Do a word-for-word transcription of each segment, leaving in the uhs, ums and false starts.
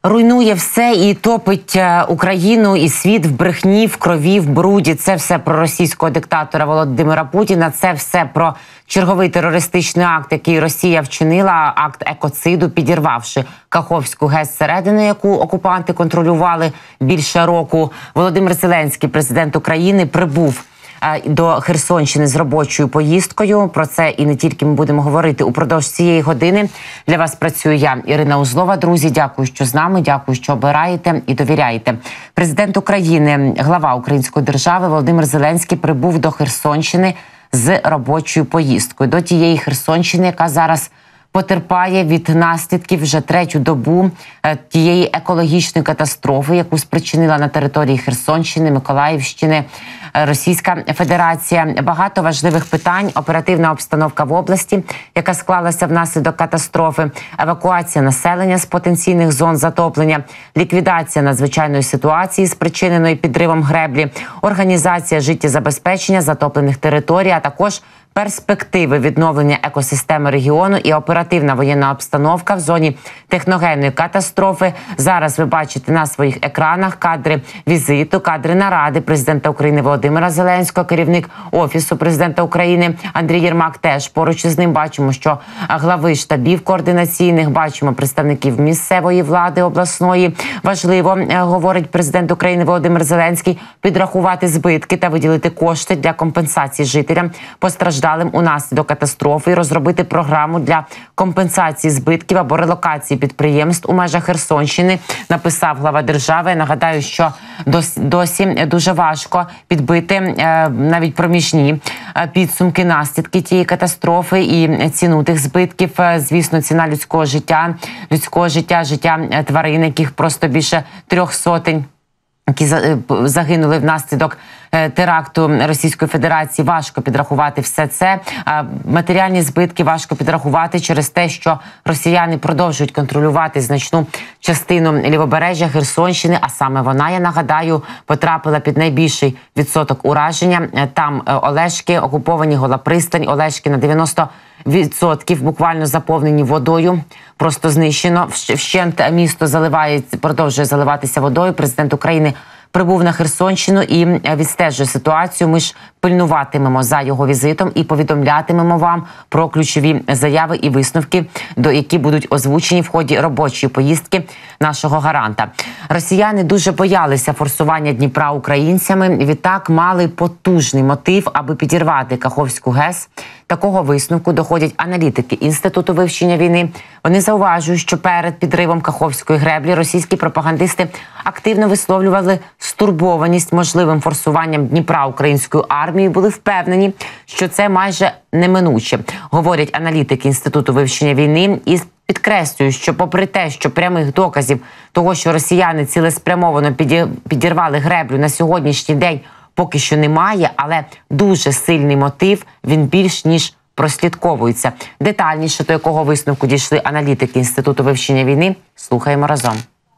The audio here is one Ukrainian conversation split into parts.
руйнує все і топить Україну і світ в брехні, в крові, в бруді. Це все про російського диктатора Володимира Путіна. Це все про черговий терористичний акт, який Росія вчинила, акт екоциду, підірвавши Каховську ГЕС, зсередини, яку окупанти контролювали більше року. Володимир Зеленський, президент України, прибув до Херсонщини з робочою поїздкою. Про це і не тільки ми будемо говорити упродовж цієї години. Для вас працюю я, Ірина Узлова. Друзі, дякую, що з нами, дякую, що обираєте і довіряєте. Президент України, глава української держави Володимир Зеленський прибув до Херсонщини з робочою поїздкою. До тієї Херсонщини, яка зараз потерпає від наслідків вже третю добу тієї екологічної катастрофи, яку спричинила на території Херсонщини, Миколаївщини Російська Федерація. Багато важливих питань, оперативна обстановка в області, яка склалася внаслідок катастрофи, евакуація населення з потенційних зон затоплення, ліквідація надзвичайної ситуації, спричиненої підривом греблі, організація життєзабезпечення затоплених територій, а також перспективи відновлення екосистеми регіону і оперативна воєнна обстановка в зоні техногенної катастрофи. Зараз ви бачите на своїх екранах кадри візиту, кадри наради президента України Володимира Зеленського, керівник Офісу президента України Андрій Єрмак теж поруч із ним. Бачимо, що глави штабів координаційних, бачимо представників місцевої влади, обласної. Важливо, говорить президент України Володимир Зеленський, підрахувати збитки та виділити кошти для компенсації жителям постраждалим унаслідок катастрофи і розробити програму для компенсації збитків або релокації підприємств у межах Херсонщини, написав глава держави. Я нагадаю, що досі, досі дуже важко підбити е, навіть проміжні е, підсумки, наслідки тієї катастрофи і ціну тих збитків. Е, звісно, ціна людського життя, людського життя, життя тварин, яких просто більше трьох сотень, які загинули внаслідок теракту Російської Федерації. Важко підрахувати все це. Матеріальні збитки важко підрахувати через те, що росіяни продовжують контролювати значну частину лівобережжя Херсонщини, а саме вона, я нагадаю, потрапила під найбільший відсоток ураження. Там Олешки, окуповані, Гола Пристань, Олешки на дев'яносто відсотків буквально заповнені водою, просто знищено. Вщент місто заливає, продовжує заливатися водою. Президент України прибув на Херсонщину і відстежує ситуацію. Ми ж пильнуватимемо за його візитом і повідомлятимемо вам про ключові заяви і висновки, до які будуть озвучені в ході робочої поїздки нашого гаранта. Росіяни дуже боялися форсування Дніпра українцями. Відтак мали потужний мотив, аби підірвати Каховську ГЕС. Такого висновку доходять аналітики Інституту вивчення війни. Вони зауважують, що перед підривом Каховської греблі російські пропагандисти активно висловлювали стурбованість можливим форсуванням Дніпра українською армією, були впевнені, що це майже неминуче, говорять аналітики Інституту вивчення війни, і підкреслюють, що попри те, що прямих доказів того, що росіяни цілеспрямовано підірвали греблю, на сьогоднішній день поки що немає, але дуже сильний мотив, він більш ніж прослідковується. Детальніше, до якого висновку дійшли аналітики Інституту вивчення війни, слухаємо разом.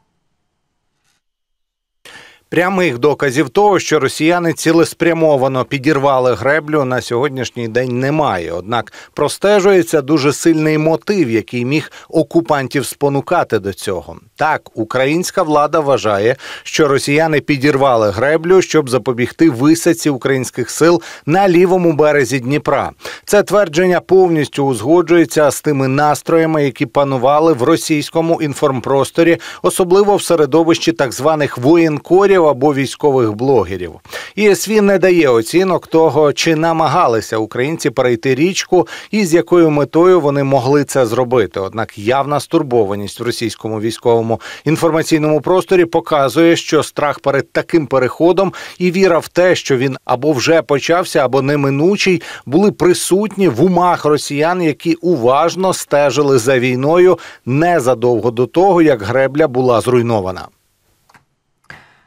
Прямих доказів того, що росіяни цілеспрямовано підірвали греблю, на сьогоднішній день немає. Однак простежується дуже сильний мотив, який міг окупантів спонукати до цього. Так, українська влада вважає, що росіяни підірвали греблю, щоб запобігти висадці українських сил на лівому березі Дніпра. Це твердження повністю узгоджується з тими настроями, які панували в російському інформпросторі, особливо в середовищі так званих воєнкорів або військових блогерів. І ес ві не дає оцінок того, чи намагалися українці перейти річку і з якою метою вони могли це зробити. Однак явна стурбованість в російському військовому інформаційному просторі показує, що страх перед таким переходом і віра в те, що він або вже почався, або неминучий, були присутні в умах росіян, які уважно стежили за війною незадовго до того, як гребля була зруйнована.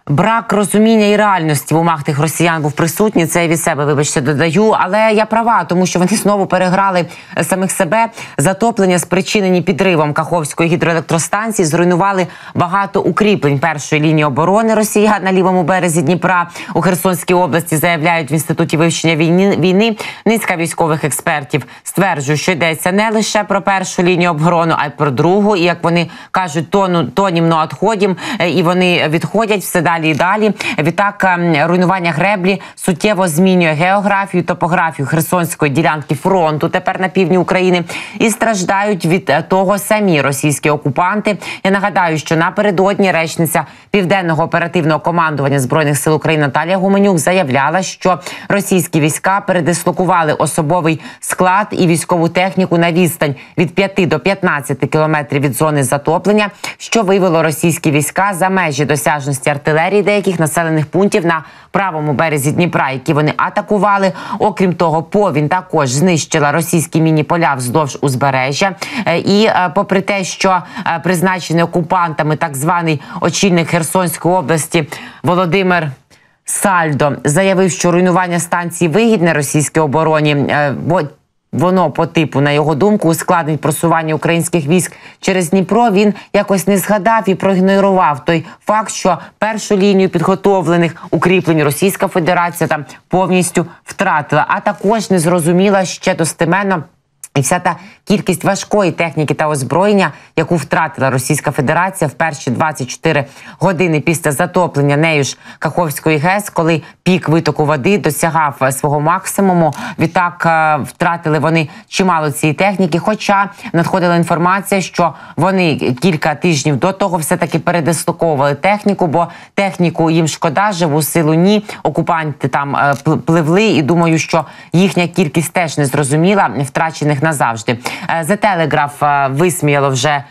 Брак розуміння і реальності в умах тих росіян був присутній. Це я від себе, вибачте, додаю. Але я права, тому що вони знову переграли самих себе. Затоплення, спричинені підривом Каховської гідроелектростанції, зруйнували багато укріплень першої лінії оборони росіян на лівому березі Дніпра. У Херсонській області, заявляють в Інституті вивчення війни, війни низка військових експертів стверджують, що йдеться не лише про першу лінію оборони, а й про другу. І, як вони кажуть, тону, тонімно відходимо, і вони відходять все далі і далі. Відтак, руйнування греблі суттєво змінює географію, топографію Херсонської ділянки фронту тепер на півдні України. І страждають від того самі російські окупанти. Я нагадаю, що напередодні речниця Південного оперативного командування Збройних сил України Наталія Гуменюк заявляла, що російські війська передислокували особовий склад і військову техніку на відстань від п'яти до п'ятнадцяти кілометрів від зони затоплення, що вивело російські війська за межі досяжності артилерії деяких населених пунктів на правому березі Дніпра, які вони атакували. Окрім того, повінь також знищила російські міні-поля вздовж узбережжя. І попри те, що призначений окупантами так званий очільник Херсонської області Володимир Сальдо заявив, що руйнування станції вигідне російській обороні, бо воно, по типу, на його думку, ускладнить просування українських військ через Дніпро, він якось не згадав і проігнорував той факт, що першу лінію підготовлених укріплень Російська Федерація там повністю втратила. А також не зрозуміла ще достеменно і вся та кількість важкої техніки та озброєння, яку втратила Російська Федерація в перші двадцять чотири години після затоплення нею ж Каховської ГЕС, коли пік витоку води досягав свого максимуму. Відтак втратили вони чимало цієї техніки, хоча надходила інформація, що вони кілька тижнів до того все-таки передислоковували техніку, бо техніку їм шкода, живу силу ні. Окупанти там пливли, і думаю, що їхня кількість теж не зрозуміла, втрачених назавжди. The Telegraph висміяло вже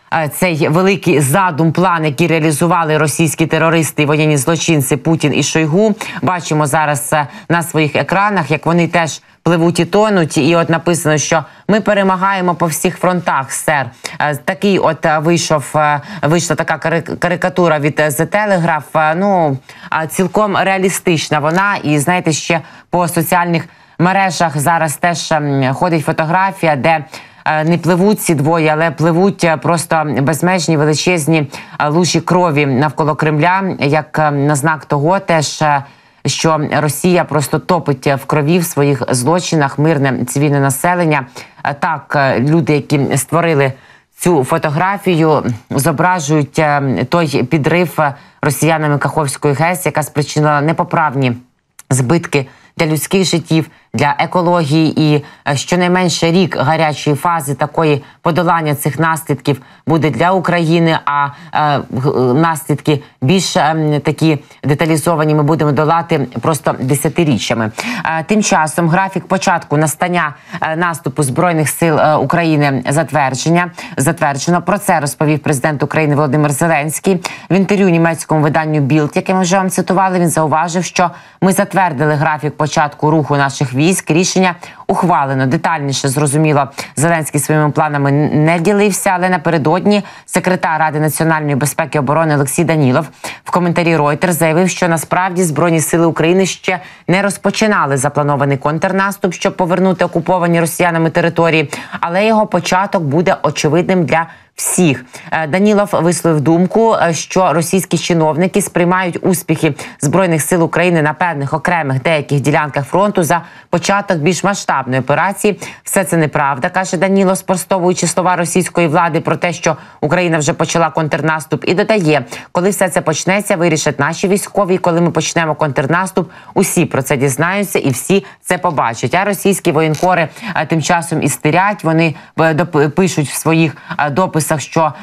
цей великий задум, план, який реалізували російські терористи і воєнні злочинці Путін і Шойгу. Бачимо зараз на своїх екранах, як вони теж пливуть і тонуть. І от написано, що ми перемагаємо по всіх фронтах, сер. Такий от вийшов, вийшла така карикатура від The Telegraph. Ну, цілком реалістична вона. І, знаєте, ще по соціальних мережах зараз теж ходить фотографія, де не пливуть ці двоє, але пливуть просто безмежні величезні лужі крові навколо Кремля, як на знак того теж, що Росія просто топить в крові в своїх злочинах мирне цивільне населення. Так, люди, які створили цю фотографію, зображують той підрив росіянами Каховської ГЕС, яка спричинила непоправні збитки для людських життів, для екології, і щонайменше рік гарячої фази такої подолання цих наслідків буде для України, а е, наслідки більш е, такі деталізовані ми будемо долати просто десятиріччями. Е, тим часом графік початку настання е, наступу Збройних сил е, України затвердження, затверджено. Про це розповів президент України Володимир Зеленський. В інтерв'ю німецькому виданню Білд, яке ми вже вам цитували, він зауважив, що ми затвердили графік початку руху наших військ. Рішення ухвалено. Детальніше, зрозуміло, Зеленський своїми планами не ділився, але напередодні секретар Ради національної безпеки і оборони Олексій Данілов в коментарі Reuters заявив, що насправді Збройні сили України ще не розпочинали запланований контрнаступ, щоб повернути окуповані росіянами території, але його початок буде очевидним для всіх. Данілов висловив думку, що російські чиновники сприймають успіхи Збройних сил України на певних окремих деяких ділянках фронту за початок більш масштабної операції. Все це неправда, каже Данілов, спростовуючи слова російської влади про те, що Україна вже почала контрнаступ, і додає, коли все це почнеться, вирішать наші військові, і коли ми почнемо контрнаступ, усі про це дізнаються і всі це побачать. А російські воєнкори тим часом істерять, вони пишуть в своїх дописах, що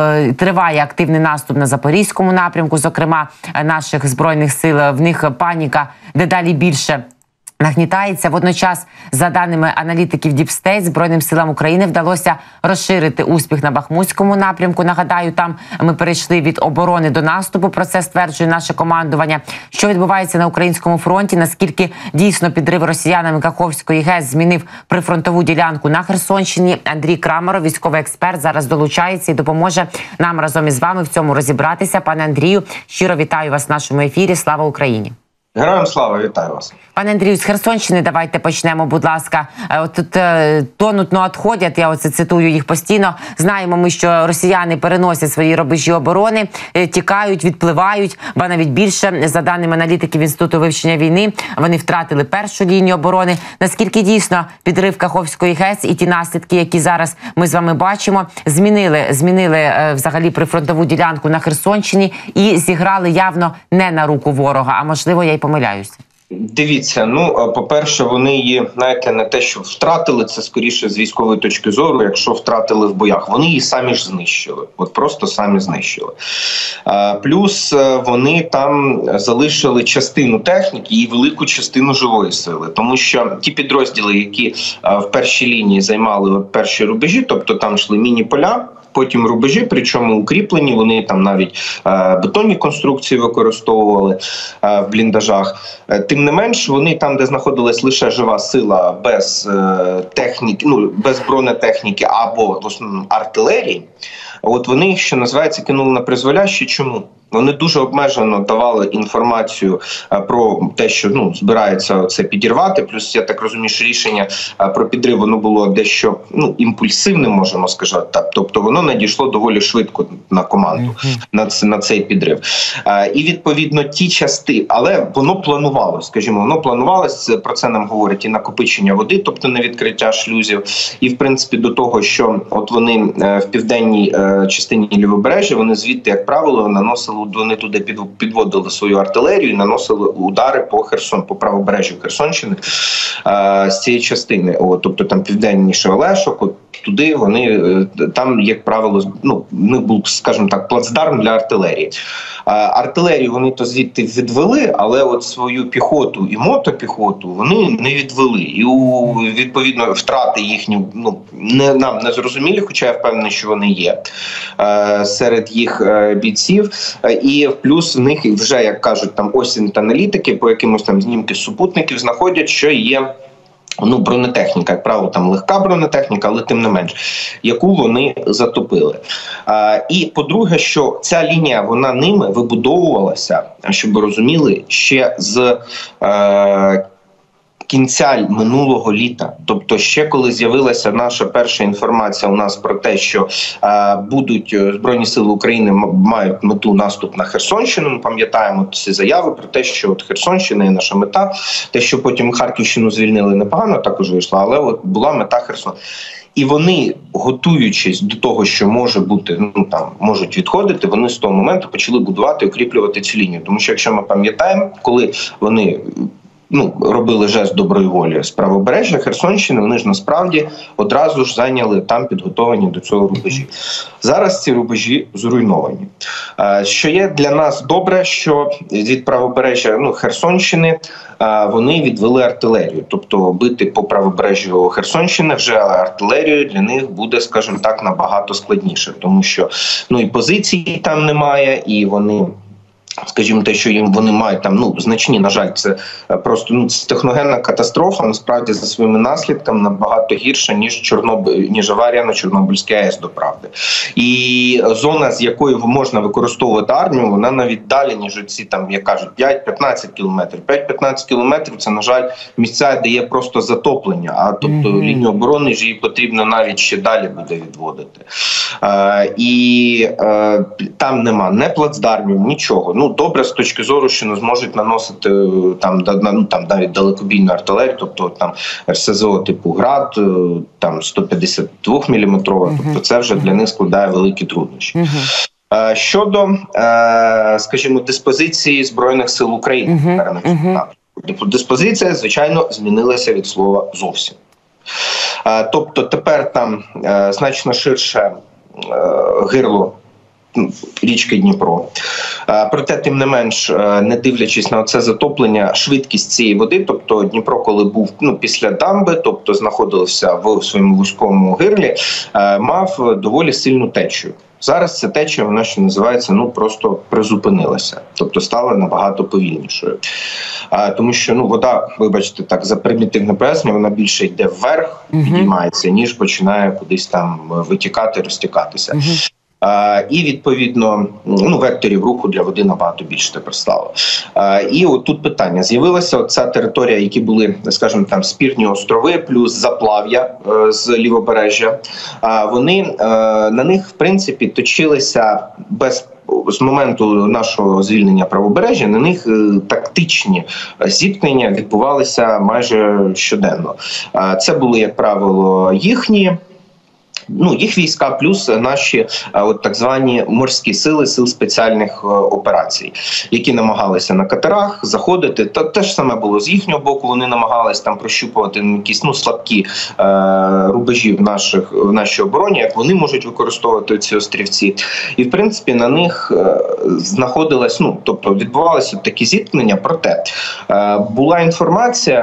триває активний наступ на Запорізькому напрямку, зокрема наших Збройних сил, в них паніка дедалі більше нагнітається. Водночас, за даними аналітиків Deep State, Збройним силам України вдалося розширити успіх на Бахмутському напрямку. Нагадаю, там ми перейшли від оборони до наступу. Про це стверджує наше командування. Що відбувається на українському фронті? Наскільки дійсно підрив росіянами Каховської ГЕС змінив прифронтову ділянку на Херсонщині? Андрій Крамаров, військовий експерт, зараз долучається і допоможе нам разом із вами в цьому розібратися. Пане Андрію, щиро вітаю вас в нашому ефірі. Слава Україні! Героям слава, вітаю вас. Пане Андрію, з Херсонщини давайте почнемо, будь ласка. От тут е, тонуть, но відходять, я оце цитую їх постійно. Знаємо ми, що росіяни переносять свої рубежі оборони, е, тікають, відпливають, ба навіть більше. За даними аналітиків Інституту вивчення війни, вони втратили першу лінію оборони. Наскільки дійсно підрив Каховської ГЕС і ті наслідки, які зараз ми з вами бачимо, змінили, змінили е, взагалі прифронтову ділянку на Херсонщині і зіграли явно не на руку ворога, а можливо, я й помиляюся. Дивіться, ну, по-перше, вони її, знаєте, не те, що втратили, це скоріше з військової точки зору, якщо втратили в боях, вони її самі ж знищили, от просто самі знищили. А, плюс вони там залишили частину техніки і велику частину живої сили, тому що ті підрозділи, які а, в першій лінії займали от перші рубежі, тобто там йшли міні-поля, потім рубежі, причому укріплені, вони там навіть е, бетонні конструкції використовували е, в бліндажах. Е, тим не менш, вони там, де знаходилась лише жива сила без е, техніки, ну, без бронетехніки або в основному артилерії, от вони їх, що називається, кинули на призволяще. Чому? Вони дуже обмежено давали інформацію про те, що ну збирається це підірвати. Плюс я так розумію, що рішення про підрив воно було дещо ну імпульсивним, можемо сказати. Так, тобто воно надійшло доволі швидко на команду mm-hmm. на це на цей підрив. І відповідно ті частини, але воно планувалось, скажімо, воно планувалось. Про це нам говорить і накопичення води, тобто не відкриття шлюзів, і в принципі до того, що от вони в південній частині лівобережжя, вони звідти, як правило, наносили. Вони туди підводили свою артилерію і наносили удари по Херсон, по правобережжю Херсонщини а, з цієї частини. О, тобто там південніше Олешок, от туди вони, там, як правило, ну, не був, скажімо так, плацдарм для артилерії. А, артилерію вони то звідти відвели, але от свою піхоту і мотопіхоту вони не відвели. І у, відповідно втрати їхні ну, не, нам не зрозумілі, хоча я впевнений, що вони є а, серед їх а, бійців. І плюс в них вже, як кажуть, там осінь аналітики по якимось там знімки супутників знаходять, що є ну бронетехніка, як правило, там легка бронетехніка, але тим не менш, яку вони затопили. А, і по-друге, що ця лінія, вона ними вибудовувалася, щоб ви розуміли, ще з е, кінця минулого літа. Тобто ще коли з'явилася наша перша інформація у нас про те, що е, будуть Збройні Сили України мають мету наступ на Херсонщину, ми пам'ятаємо ці заяви про те, що от Херсонщина є наша мета, те, що потім Харківщину звільнили непогано, також вийшло, але от була мета Херсон. І вони, готуючись до того, що може бути, ну там можуть відходити, вони з того моменту почали будувати і укріплювати цю лінію. Тому що, якщо ми пам'ятаємо, коли вони ну, робили жест доброї волі з правобережжя Херсонщини, вони ж насправді одразу ж зайняли там підготовані до цього рубежі. Зараз ці рубежі зруйновані. Що є для нас добре, що від правобережжя ну, Херсонщини вони відвели артилерію. Тобто бити по правобережжю Херсонщини вже артилерією для них буде, скажімо так, набагато складніше. Тому що ну, і позицій там немає, і вони... Скажімо, те, що їм вони мають там ну значні, на жаль, це просто ну це техногенна катастрофа. Насправді за своїми наслідками набагато гірша ніж Чорнобиль, ніж аварія на Чорнобильській АЕС, до правди. І зона, з якої можна використовувати армію, вона навіть далі ніж ці там, як кажуть, п'ять-п'ятнадцять кілометрів. п'ять-п'ятнадцять кілометрів це, на жаль, місця, де є просто затоплення. А тобто mm-hmm. лінію оборони ж її потрібно навіть ще далі буде відводити. А, і а, там нема не плацдармів, нічого. Ну, добре з точки зору, що не зможуть наносити там, ну, там навіть далекобійну артилерію, тобто там ер ес зе о типу «Град», там сто п'ятдесят два міліметрова, uh-huh. тобто це вже для них складає великі труднощі. Uh-huh. Щодо, скажімо, диспозиції Збройних сил України, uh-huh. uh-huh. диспозиція, звичайно, змінилася від слова зовсім. Тобто тепер там значно ширше гирло річки Дніпро. Проте, тим не менш, не дивлячись на це затоплення, швидкість цієї води, тобто Дніпро, коли був ну, після дамби, тобто знаходився в своєму вузькому гирлі, мав доволі сильну течію. Зараз ця течія, вона, що називається, ну просто призупинилася, тобто стала набагато повільнішою. А, тому що ну вода, вибачте, так за примітивне пояснення, вона більше йде вверх, uh-huh. підіймається, ніж починає кудись там витікати, розтікатися. Uh-huh. А, і, відповідно, ну, векторів руху для води набагато більше тепер стало. А, і от тут питання. З'явилася ця територія, які були, скажімо, там спірні острови, плюс заплав'я е, з лівобережжя. А, вони, е, на них, в принципі, точилися без з моменту нашого звільнення правобережжя, на них тактичні зіткнення відбувалися майже щоденно. А, це були, як правило, їхні Ну, їх війська плюс наші от так звані морські сили, сил спеціальних операцій, які намагалися на катерах заходити. Та те ж саме було з їхнього боку. Вони намагалися там прощупувати якісь ну слабкі е, рубежі в наших в нашій обороні, як вони можуть використовувати ці острівці. І в принципі на них е, знаходилось, ну тобто відбувалися такі зіткнення. Проте е, була інформація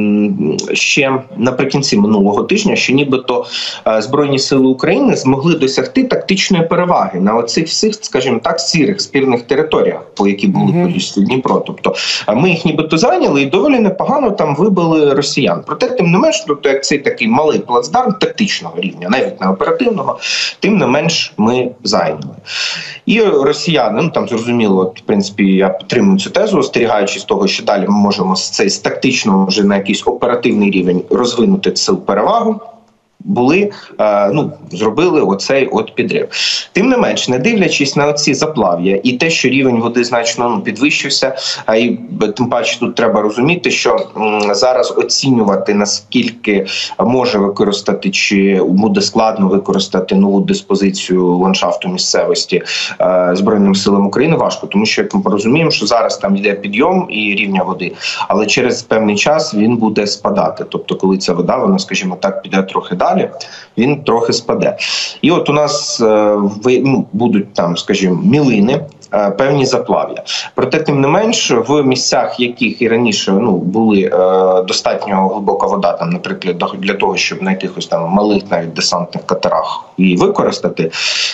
м, ще наприкінці минулого тижня, що нібито е, збройні сили України змогли досягти тактичної переваги на оцих всіх, скажімо так, сірих спірних територіях, по які були mm-hmm. повністю Дніпро. Тобто ми їх нібито зайняли і доволі непогано там вибили росіян. Проте, тим не менш, тобто, як цей такий малий плацдарм тактичного рівня, навіть не оперативного, тим не менш ми зайняли. І росіяни, ну там зрозуміло, от, в принципі, я підтримую цю тезу, остерігаючись того, що далі ми можемо з цей з тактичного вже на якийсь оперативний рівень розвинути цю перевагу. Були, ну, зробили оцей от підрив. Тим не менш, не дивлячись на оці заплав'я і те, що рівень води значно ну, підвищився, а і тим паче тут треба розуміти, що м, зараз оцінювати, наскільки може використати, чи буде складно використати нову диспозицію ландшафту місцевості е, Збройним силам України важко, тому що, як ми розуміємо, що зараз там йде підйом і рівня води, але через певний час він буде спадати. Тобто, коли ця вода, вона, скажімо так, піде трохи далі, він трохи спаде. І от у нас е, ну, будуть там, скажімо, мілини, е, певні заплав'я. Проте, тим не менш, в місцях, яких і раніше ну, були е, достатньо глибока вода, там, наприклад, для того, щоб на якихось там малих навіть десантних катерах її використати,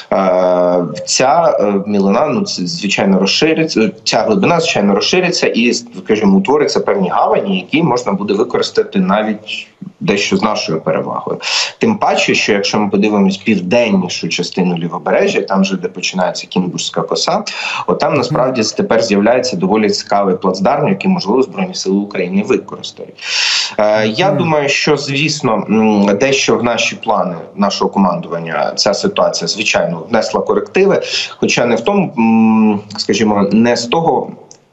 е, ця е, мілина, ну, звичайно, розшириться, ця глибина, звичайно, розшириться і, скажімо, утвориться певні гавані, які можна буде використати навіть дещо з нашою перевагою. Тим паче, що якщо ми подивимось південнішу частину лівобережжя, там же, де починається Кінбурзька коса, от там насправді тепер з'являється доволі цікавий плацдарм, який, можливо, Збройні сили України використають. Е, я думаю, що, звісно, дещо в наші плани нашого командування ця ситуація, звичайно, внесла корективи, хоча не в тому, скажімо, не з того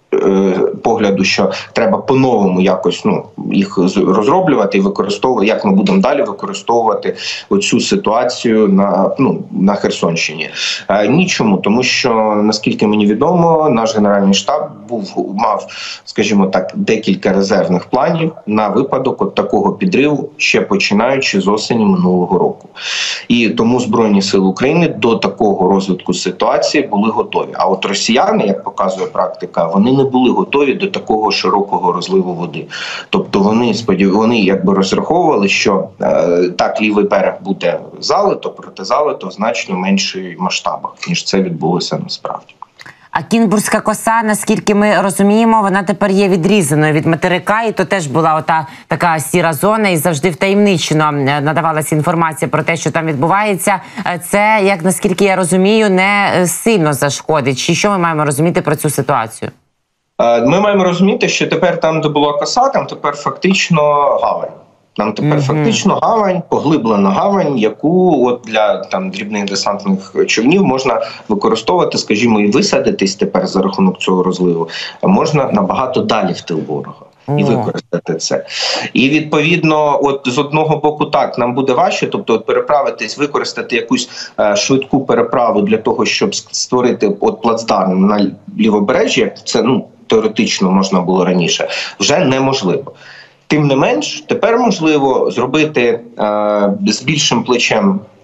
погляду, що треба по-новому якось ну, їх розроблювати і використовувати, як ми будемо далі використовувати оцю ситуацію на, ну, на Херсонщині. Е, нічому, тому що, наскільки мені відомо, наш Генеральний штаб був, мав, скажімо так, декілька резервних планів на випадок от такого підриву, ще починаючи з осені минулого року. І тому Збройні сили України до такого розвитку ситуації були готові. А от росіяни, як показує практика, вони не були готові до такого широкого розливу води. Тобто вони сподів... вони якби розраховували, що е, так, лівий берег буде залито, проте залито в значно менших масштабах, ніж це відбулося насправді. А Кінбурзька коса, наскільки ми розуміємо, вона тепер є відрізаною від материка, і то теж була ота така сіра зона, і завжди втаємничено надавалася інформація про те, що там відбувається. Це, як наскільки я розумію, не сильно зашкодить. Чи що ми маємо розуміти про цю ситуацію? Ми маємо розуміти, що тепер там, де була коса, там тепер фактично гавань. Нам тепер mm-hmm. фактично гавань, поглиблена гавань, яку от для там дрібних десантних човнів можна використовувати, скажімо, і висадитись тепер за рахунок цього розливу, можна набагато далі в тил ворога. І використати це. І, відповідно, от з одного боку так, нам буде важче, тобто от переправитись, використати якусь е, швидку переправу для того, щоб створити от плацдарм на лівобережжі, це ну, теоретично можна було раніше, вже неможливо. Тим не менш, тепер можливо зробити е, з більшим плечем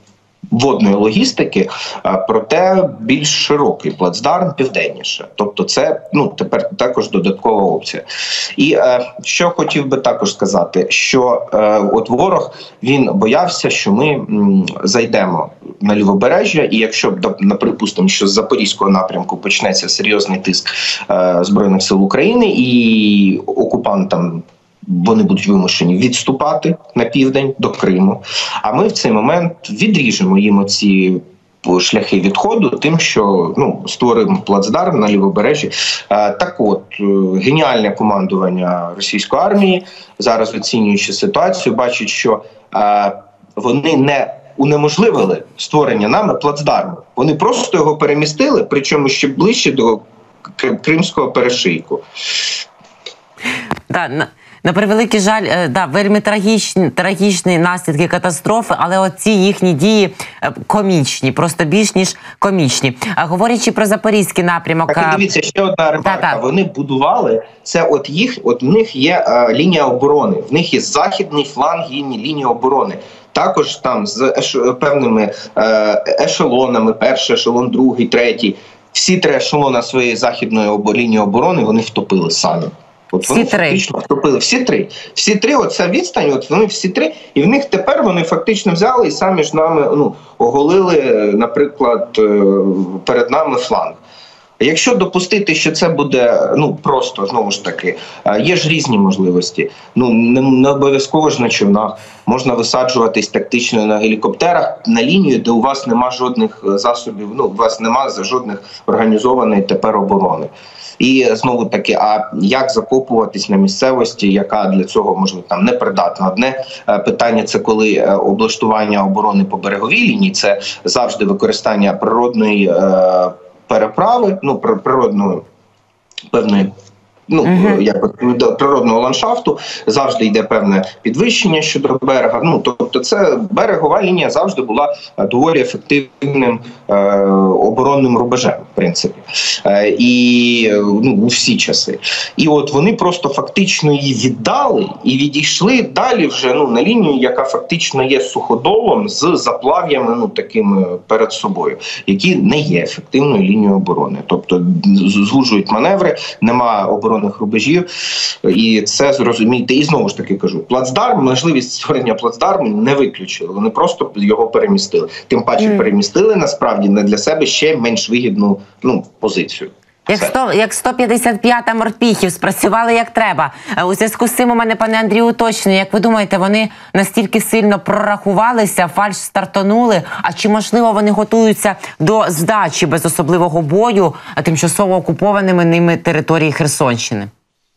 водної логістики, проте більш широкий плацдарм південніше. Тобто це, ну, тепер також додаткова опція. І е, що хотів би також сказати, що е, от ворог, він боявся, що ми м, зайдемо на лівобережжя, і якщо, наприпустимо, що з Запорізького напрямку почнеться серйозний тиск е, Збройних сил України і окупантам вони будуть вимушені відступати на південь до Криму. А ми в цей момент відріжемо їм оці шляхи відходу тим, що ну, створимо плацдарм на лівобережжі. Так от, геніальне командування російської армії, зараз оцінюючи ситуацію, бачить, що вони не унеможливили створення нами плацдарму. Вони просто його перемістили, причому ще ближче до Кримського перешийку. Так, на, на превеликий жаль, да, вельми трагічні, трагічні наслідки катастрофи, але оці їхні дії комічні, просто більш ніж комічні. А говорячи про Запорізький напрямок... Так, і дивіться, ще одна ремарка. Та, та. Вони будували, це от їх, от в них є е, лінія оборони, в них є західний фланг лінії оборони. Також там з еш, певними е, ешелонами, перший ешелон, другий, третій. Всі три ешелона своєї західної лінії оборони вони втопили самі. От всі вони три. фактично втопили. Всі три. Всі три, оця відстань, от вони всі три. І в них тепер вони фактично взяли і самі ж нами ну, оголили, наприклад, перед нами фланг. Якщо допустити, що це буде ну просто, знову ж таки, є ж різні можливості. Ну не, не обов'язково ж на човнах. Можна висаджуватись тактично на гелікоптерах на лінію, де у вас нема жодних засобів, ну у вас нема жодних організованої тепер оборони. І знову таки, а як закопуватись на місцевості, яка для цього можливо там непридатна? Одне питання це коли облаштування оборони по береговій лінії, це завжди використання природної е, переправи, ну природної певної. Ну, uh-huh. як до природного ландшафту завжди йде певне підвищення щодо берега. Ну, тобто це берегова лінія завжди була доволі ефективним е, оборонним рубежем, в принципі. Е, і ну, у всі часи. І от вони просто фактично її віддали і відійшли далі вже ну, на лінію, яка фактично є суходолом з заплав'ями ну, такими перед собою, які не є ефективною лінією оборони. Тобто звужують маневри, нема оборони рубежів, і це зрозумієте. І знову ж таки кажу, плацдарм, можливість створення плацдарму не виключили, вони просто його перемістили. Тим паче mm. перемістили, насправді, не для себе ще менш вигідну ну, позицію. Як, сто, як сто п'ятдесят п'ята морпіхів спрацювали як треба. У зв'язку з цим у мене, пане Андрію, уточнює, як ви думаєте, вони настільки сильно прорахувалися, фальш стартонули, а чи можливо вони готуються до здачі без особливого бою тимчасово окупованими ними території Херсонщини?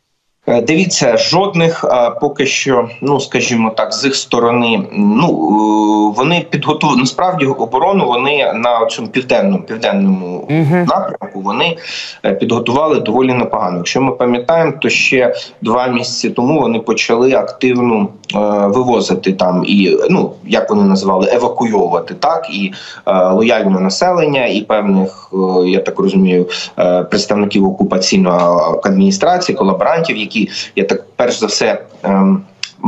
Дивіться, жодних а, поки що, ну скажімо так, з їх сторони, ну вони підготували, насправді оборону вони на цьому південному південному uh-huh. напрямку вони підготували доволі непогано. Якщо ми пам'ятаємо, то ще два місяці тому вони почали активно е, вивозити там і, ну як вони називали, евакуйовувати так і е, лояльне населення, і певних, е, я так розумію, е, представників окупаційної адміністрації, колаборантів, які я так перш за все ем,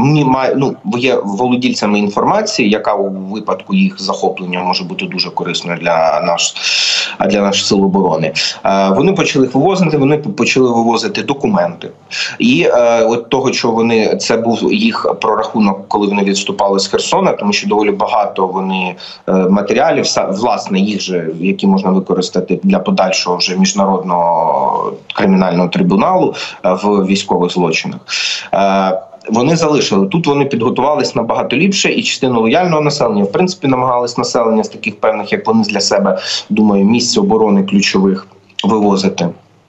ну, є володільцями інформації, яка у випадку їх захоплення може бути дуже корисною для наш, для наших сил оборони. Е, вони почали їх вивозити, вони почали вивозити документи. І е, от того, що вони, це був їх прорахунок, коли вони відступали з Херсона, тому що доволі багато вони е, матеріалів, власне, їх же, які можна використати для подальшого вже міжнародного кримінального трибуналу е, в військових злочинах. Е, Вони залишили. Тут вони підготувалися набагато ліпше, і частину лояльного населення, в принципі, намагались населення з таких певних, як вони для себе, думаю, місць оборони ключових вивозити.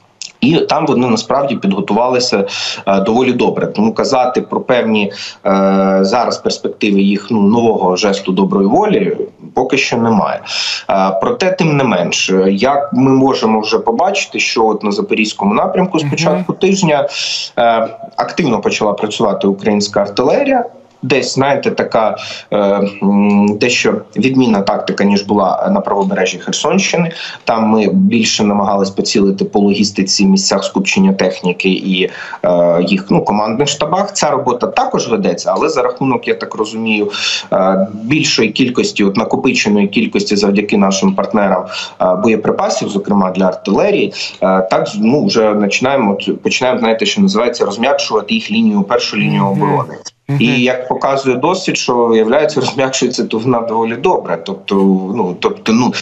І там вони насправді підготувалися е, доволі добре. Тому казати про певні е, зараз перспективи їх ну, нового жесту доброї волі поки що немає. Е, проте, тим не менш, як ми можемо вже побачити, що от на Запорізькому напрямку з початку тижня е, активно почала працювати українська артилерія. десь, знаєте, така е, дещо відмінна тактика, ніж була на правобережжі Херсонщини. Там ми більше намагались поцілити по логістиці, місцях скупчення техніки і е, їх ну, командних штабах. Ця робота також ведеться, але за рахунок, я так розумію, е, більшої кількості, от накопиченої кількості завдяки нашим партнерам е, боєприпасів, зокрема для артилерії, е, так ну, вже починаємо, починаємо, знаєте, що називається, розм'якшувати їх лінію, першу лінію оборони. І як показує досвід, що виявляється, розм'якшується то вона доволі добре. Тобто, ну тобто, ну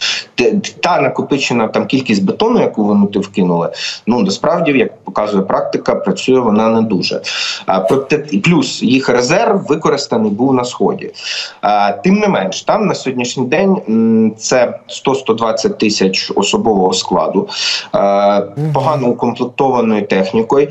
та накопичена там кількість бетону, яку вони вкинули, ну насправді, як показує практика, працює вона не дуже. А проте плюс їх резерв використаний був на сході. А, тим не менш, там на сьогоднішній день це сто - сто двадцять тисяч особового складу, а, погано укомплектованою технікою.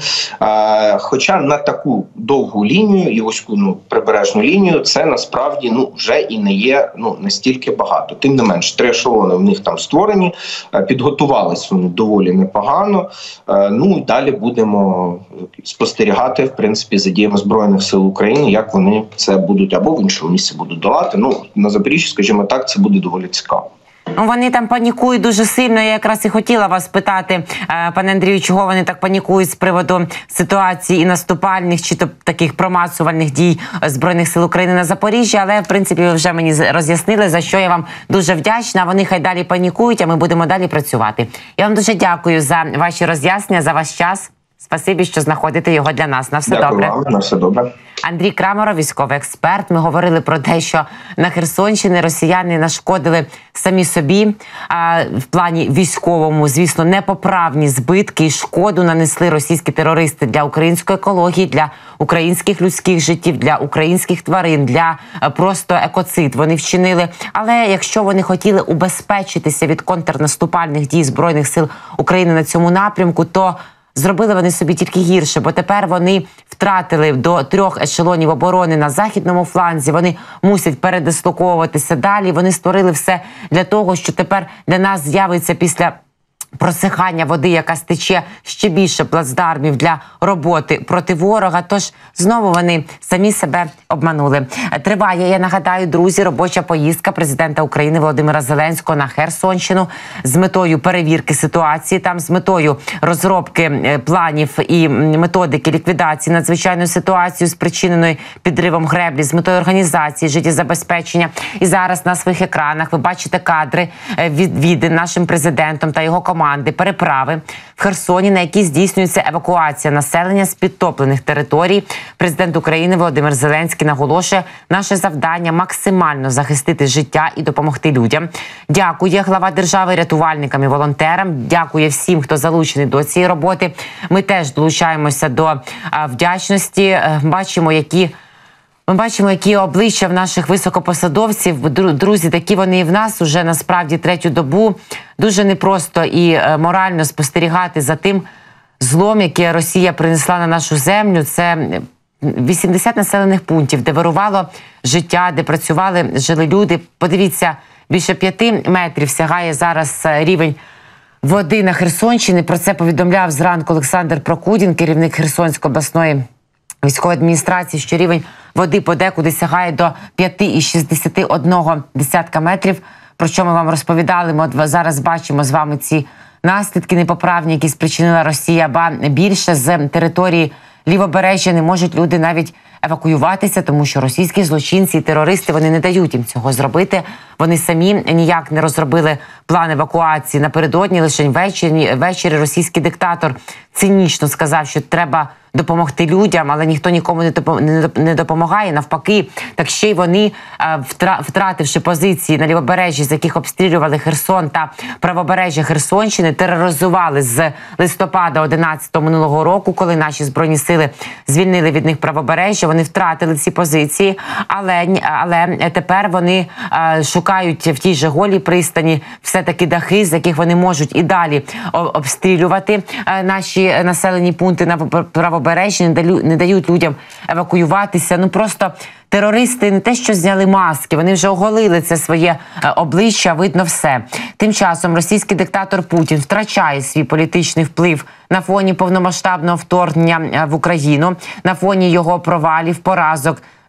А, хоча на таку довгу лінію і ось ну, прибережну лінію, це насправді ну, вже і не є ну, настільки багато. Тим не менш, три ешелони в них там створені, підготувались вони доволі непогано. Ну і далі будемо спостерігати, в принципі, за діями Збройних сил України, як вони це будуть або в іншому місці будуть долати. Ну, на Запоріжжі, скажімо так, це буде доволі цікаво. Вони там панікують дуже сильно. Я якраз і хотіла вас питати, пане Андрію, чого вони так панікують з приводу ситуації і наступальних, чи то таких промацувальних дій Збройних сил України на Запоріжжі. Але, в принципі, ви вже мені роз'яснили, за що я вам дуже вдячна. Вони хай далі панікують, а ми будемо далі працювати. Я вам дуже дякую за ваші роз'яснення, за ваш час. Спасибі, що знаходите його для нас. На все Дякую добре. Вам, на все добре. Андрій Крамаров, військовий експерт. Ми говорили про те, що на Херсонщині росіяни нашкодили самі собі. А в плані військовому, звісно, непоправні збитки і шкоду нанесли російські терористи для української екології, для українських людських життів, для українських тварин, для просто екоцид. Вони вчинили. Але якщо вони хотіли убезпечитися від контрнаступальних дій Збройних сил України на цьому напрямку, то зробили вони собі тільки гірше, бо тепер вони втратили до трьох ешелонів оборони на західному фланзі, вони мусять передислоковуватися далі, вони створили все для того, що тепер для нас з'явиться після просихання води, яка стече, ще більше плацдармів для роботи проти ворога. Тож знову вони самі себе обманули. Триває, я нагадаю, друзі, робоча поїздка президента України Володимира Зеленського на Херсонщину з метою перевірки ситуації, там з метою розробки планів і методики ліквідації надзвичайної ситуації, спричиненої підривом греблі, з метою організації життєзабезпечення. І зараз на своїх екранах ви бачите кадри відвідин нашим президентом та його командою команди переправи в Херсоні, на якій здійснюється евакуація населення з підтоплених територій. Президент України Володимир Зеленський наголошує, наше завдання максимально захистити життя і допомогти людям. Дякує глава держави рятувальникам і волонтерам. Дякує всім, хто залучений до цієї роботи. Ми теж долучаємося до а, вдячності. Бачимо, які Ми бачимо, які обличчя в наших високопосадовців. Друзі, такі вони і в нас уже насправді третю добу. Дуже непросто і морально спостерігати за тим злом, яке Росія принесла на нашу землю. Це вісімдесят населених пунктів, де вирувало життя, де працювали, жили люди. Подивіться, більше п'яти метрів сягає зараз рівень води на Херсонщині. Про це повідомляв зранку Олександр Прокудін, керівник Херсонської обласної військової адміністрації, що рівень води подекуди сягає до п'ять цілих шістдесят одна десятка метрів. Про що ми вам розповідали, ми от зараз бачимо з вами ці наслідки непоправні, які спричинила Росія, ба більше з території Лівобережжя не можуть люди навіть евакуюватися, тому що російські злочинці і терористи, вони не дають їм цього зробити. Вони самі ніяк не розробили план евакуації. Напередодні, лише ввечері, ввечері російський диктатор цинічно сказав, що треба допомогти людям, але ніхто нікому не допомагає. Навпаки, так ще й вони, втративши позиції на Лівобережжі, з яких обстрілювали Херсон та правобережжя Херсонщини, тероризували з листопада одинадцятого минулого року, коли наші Збройні сили звільнили від них правобережжя. Вони втратили ці позиції, але, але тепер вони шукають в тій же Голій пристані все-таки дахи, з яких вони можуть і далі обстрілювати наші населені пункти на правобережжі, не дають людям евакуюватися. Ну просто терористи не те, що зняли маски, вони вже оголили це своє обличчя, видно все. Тим часом російський диктатор Путін втрачає свій політичний вплив на фоні повномасштабного вторгнення в Україну, на фоні його провалів, поразок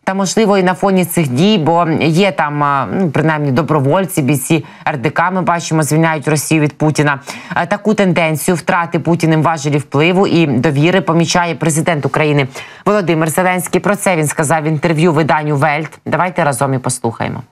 Та, можливо, і на фоні цих дій, бо є там, ну, принаймні, добровольці, бійці ер де ка, ми бачимо, звільняють Росію від Путіна. Таку тенденцію втрати Путіним важелі впливу і довіри помічає президент України Володимир Зеленський. Про це він сказав в інтерв'ю виданню «Вельт». Давайте разом і послухаємо.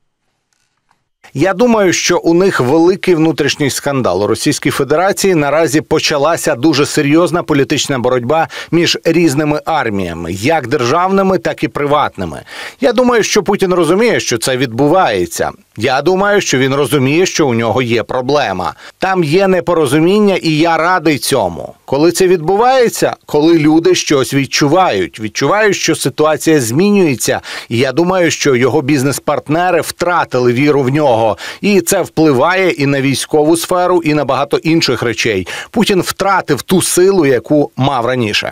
Я думаю, що у них великий внутрішній скандал. У Російській Федерації наразі почалася дуже серйозна політична боротьба між різними арміями, як державними, так і приватними. Я думаю, що Путін розуміє, що це відбувається. Я думаю, що він розуміє, що у нього є проблема. Там є непорозуміння, і я радий цьому. Коли це відбувається? Коли люди щось відчувають. Відчувають, що ситуація змінюється. І я думаю, що його бізнес-партнери втратили віру в нього. І це впливає і на військову сферу, і на багато інших речей. Путін втратив ту силу, яку мав раніше.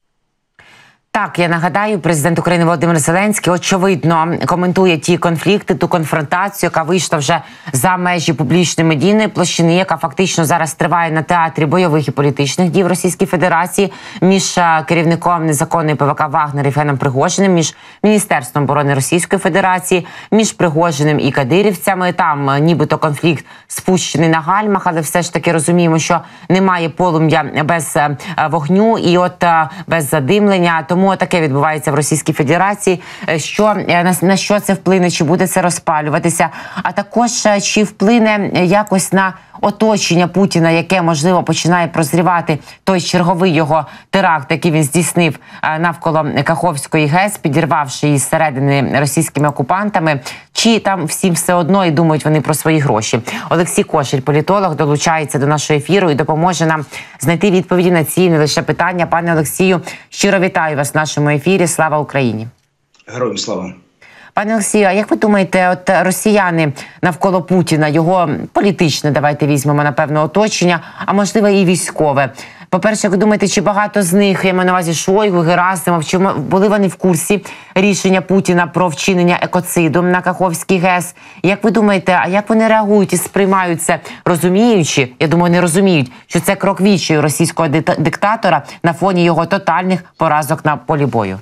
Так, я нагадаю, президент України Володимир Зеленський, очевидно, коментує ті конфлікти, ту конфронтацію, яка вийшла вже за межі публічної медійної площини, яка фактично зараз триває на театрі бойових і політичних дій в Російській Федерації між керівником незаконної пе ве ка «Вагнер» Євгеном Пригожиним, між Міністерством оборони Російської Федерації, між Пригожиним і кадирівцями. Там нібито конфлікт спущений на гальмах, але все ж таки розуміємо, що немає полум'я без вогню і от без задимлення. Тому таке відбувається в Російській Федерації. Що, на, на що це вплине, чи буде це розпалюватися? А також, чи вплине якось на оточення Путіна, яке, можливо, починає прозрівати той черговий його теракт, який він здійснив навколо Каховської ГЕС, підірвавши її зсередини російськими окупантами, чи там всім все одно і думають вони про свої гроші. Олексій Кошель, політолог, долучається до нашого ефіру і допоможе нам знайти відповіді на ці не лише питання. Пане Олексію, щиро вітаю вас в нашому ефірі. Слава Україні! Героям слава! Пане Олексію, а як ви думаєте, от росіяни навколо Путіна, його політичне, давайте візьмемо, напевно, оточення, а можливо і військове. По-перше, як ви думаєте, чи багато з них, я маю на увазі Шойгу, Герасимов, чи були вони в курсі рішення Путіна про вчинення екоциду на Каховській ГЕС? Як ви думаєте, а як вони реагують і сприймають це, розуміючи, я думаю, не розуміють, що це крок відчаю російського диктатора на фоні його тотальних поразок на полі бою?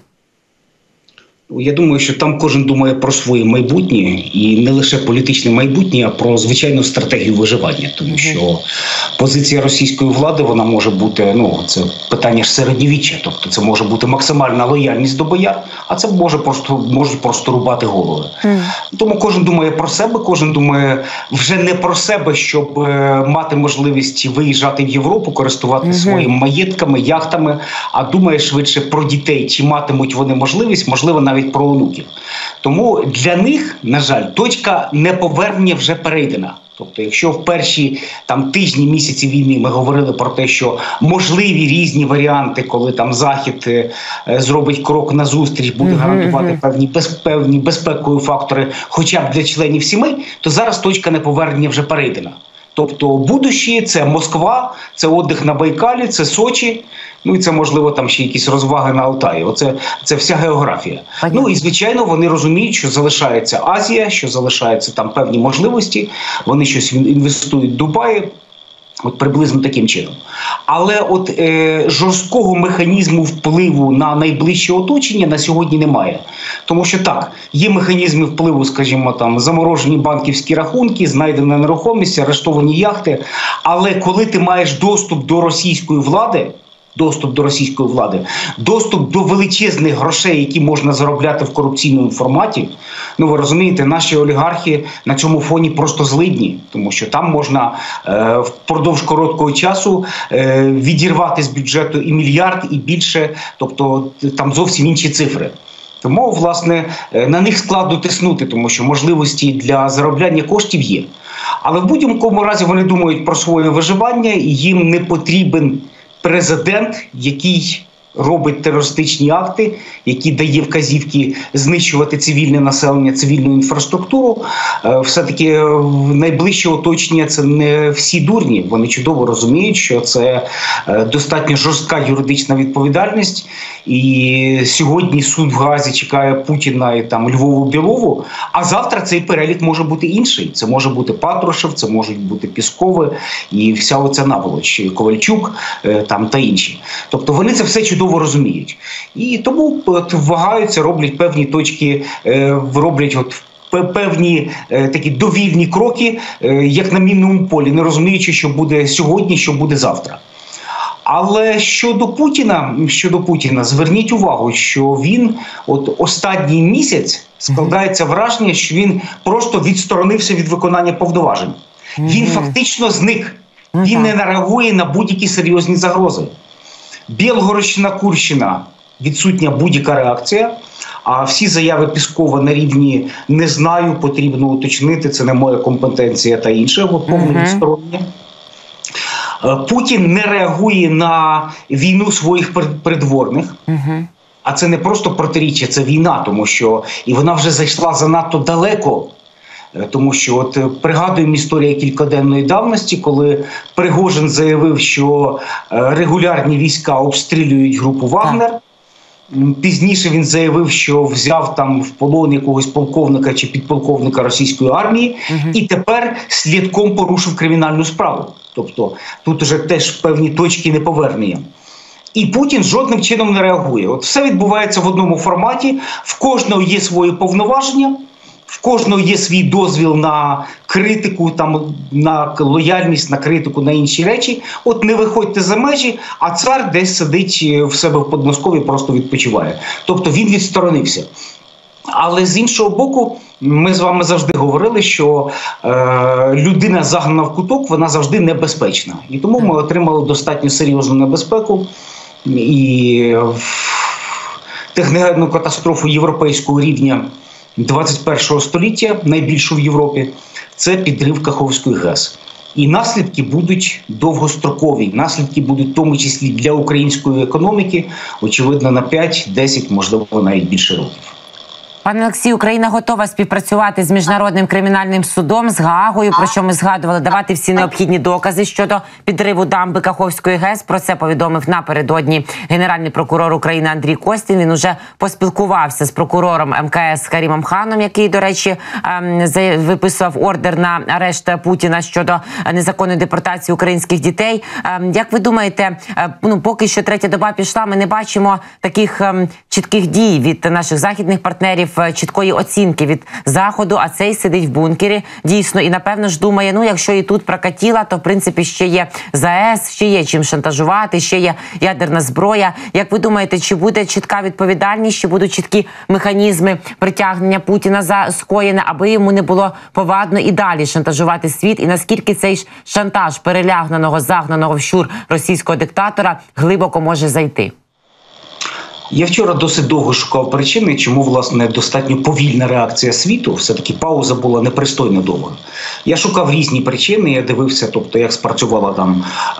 Я думаю, що там кожен думає про своє майбутнє, і не лише політичне майбутнє, а про звичайну стратегію виживання. Тому що позиція російської влади, вона може бути, ну, це питання ж середньовіччя, тобто це може бути максимальна лояльність до бояр, а це може просто, можуть просто рубати голови. Mm. Тому кожен думає про себе, кожен думає вже не про себе, щоб е, мати можливість виїжджати в Європу, користувати mm-hmm. своїми маєтками, яхтами, а думає швидше про дітей, чи матимуть вони можливість, можливо, навіть навіть про онуків. Тому для них, на жаль, точка неповернення вже перейдена. Тобто, якщо в перші там тижні, місяці війни ми говорили про те, що можливі різні варіанти, коли там Захід е, зробить крок назустріч, буде mm-hmm. гарантувати певні, без, певні безпекові фактори хоча б для членів сімей, то зараз точка неповернення вже перейдена. Тобто будущі – це Москва, це відпочинок на Байкалі, це Сочі, ну і це, можливо, там ще якісь розваги на Алтаї. Оце це вся географія. Понятно. Ну і, звичайно, вони розуміють, що залишається Азія, що залишаються там певні можливості, вони щось інвестують в Дубаї. От приблизно таким чином. Але от е, жорсткого механізму впливу на найближче оточення на сьогодні немає. Тому що так, є механізми впливу, скажімо, там заморожені банківські рахунки, знайдена нерухомість, арештовані яхти. Але коли ти маєш доступ до російської влади, доступ до російської влади, доступ до величезних грошей, які можна заробляти в корупційному форматі. Ну, ви розумієте, наші олігархи на цьому фоні просто злидні, тому що там можна е, впродовж короткого часу е, відірвати з бюджету і мільярд, і більше, тобто там зовсім інші цифри. Тому, власне, на них складно тиснути, тому що можливості для заробляння коштів є. Але в будь-якому разі вони думають про своє виживання, і їм не потрібен президент, який робить терористичні акти, який дає вказівки знищувати цивільне населення, цивільну інфраструктуру. Все-таки найближче оточення – це не всі дурні. Вони чудово розуміють, що це достатньо жорстка юридична відповідальність. І сьогодні суд в Гаазі чекає Путіна і там Львову-Білову, а завтра цей перелік може бути інший. Це може бути Патрушев, це можуть бути Піскови і вся оця наволоч, Ковальчук там та інші. Тобто вони це все чудово чудово розуміють. І тому от, вагаються, роблять певні точки, е, роблять от певні е, такі довільні кроки, е, як на мінному полі, не розуміючи, що буде сьогодні, що буде завтра. Але щодо Путіна, щодо Путіна, зверніть увагу, що він от останній місяць складається враження, що він просто відсторонився від виконання повноважень. Він фактично зник. Він не реагує на будь-які серйозні загрози. Білгородщина, Курщина – відсутня будь-яка реакція. А всі заяви Піскова на рівні «не знаю», потрібно уточнити, це не моя компетенція та інше, повне відсторонення. Путін не реагує на війну своїх придворних. А це не просто протиріччя, це війна, тому що і вона вже зайшла занадто далеко. Тому що от пригадуємо історію кількаденної давності, коли Пригожин заявив, що регулярні війська обстрілюють групу «Вагнер». Пізніше він заявив, що взяв там в полон якогось полковника чи підполковника російської армії, угу. і тепер слідком порушив кримінальну справу. Тобто тут вже теж певні точки неповернення. І Путін жодним чином не реагує. От все відбувається в одному форматі, в кожного є свої повноваження, в кожного є свій дозвіл на критику, там, на лояльність, на критику, на інші речі. От не виходьте за межі, а цар десь сидить в себе в Подмосков'ї, просто відпочиває. Тобто він відсторонився. Але з іншого боку, ми з вами завжди говорили, що е, людина загнана в куток, вона завжди небезпечна. І тому ми отримали достатньо серйозну небезпеку і техногенну катастрофу європейського рівня двадцять першого століття, найбільшу в Європі, це підрив Каховської ГЕС. І наслідки будуть довгострокові. Наслідки будуть в тому числі для української економіки, очевидно, на п'ять, десять, можливо, навіть більше років. Пане Олексію, Україна готова співпрацювати з Міжнародним кримінальним судом, з Гаагою, про що ми згадували, давати всі необхідні докази щодо підриву дамби Каховської ГЕС. Про це повідомив напередодні Генеральний прокурор України Андрій Костін. Він уже поспілкувався з прокурором ем ка ес Карімом Ханом, який, до речі, виписував ордер на арешт Путіна щодо незаконної депортації українських дітей. Як ви думаєте, ну поки що третя доба пішла, ми не бачимо таких чітких дій від наших західних партнерів, чіткої оцінки від Заходу, а цей сидить в бункері, дійсно, і напевно ж думає, ну якщо і тут прокатіла, то в принципі ще є ЗАЕС, ще є чим шантажувати, ще є ядерна зброя. Як ви думаєте, чи буде чітка відповідальність, чи будуть чіткі механізми притягнення Путіна за скоєне, аби йому не було повадно і далі шантажувати світ, і наскільки цей ж шантаж перелягнаного, загнаного вщур російського диктатора глибоко може зайти? Я вчора досить довго шукав причини, чому, власне, достатньо повільна реакція світу, все-таки пауза була непристойно довга. Я шукав різні причини, я дивився, тобто, як спрацювала там е-